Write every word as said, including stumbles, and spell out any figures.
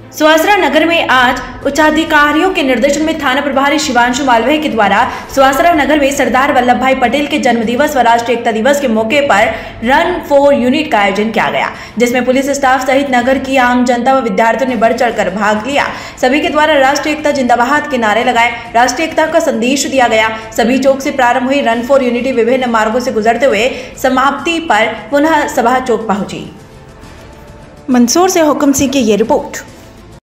सुवासरा नगर में आज उच्चाधिकारियों के निर्देशन में थाना प्रभारी शिवांशु मालवीय के द्वारा सुवासरा नगर में सरदार वल्लभ भाई पटेल के जन्म दिवस व राष्ट्रीय एकता दिवस के मौके पर रन फॉर यूनिटी का आयोजन किया गया, जिसमें पुलिस स्टाफ सहित नगर की आम जनता व विद्यार्थियों ने बढ़ चढ़कर भाग लिया। सभी के द्वारा राष्ट्रीय एकता जिंदाबाद के नारे लगाए, राष्ट्रीय एकता का संदेश दिया गया। सभी चौक से प्रारंभ हुई रन फॉर यूनिटी विभिन्न मार्गों से गुजरते हुए समाप्ति पर पुनः सभा चौक पहुंची। मंदसौर से हुक्म सिंह की ये रिपोर्ट।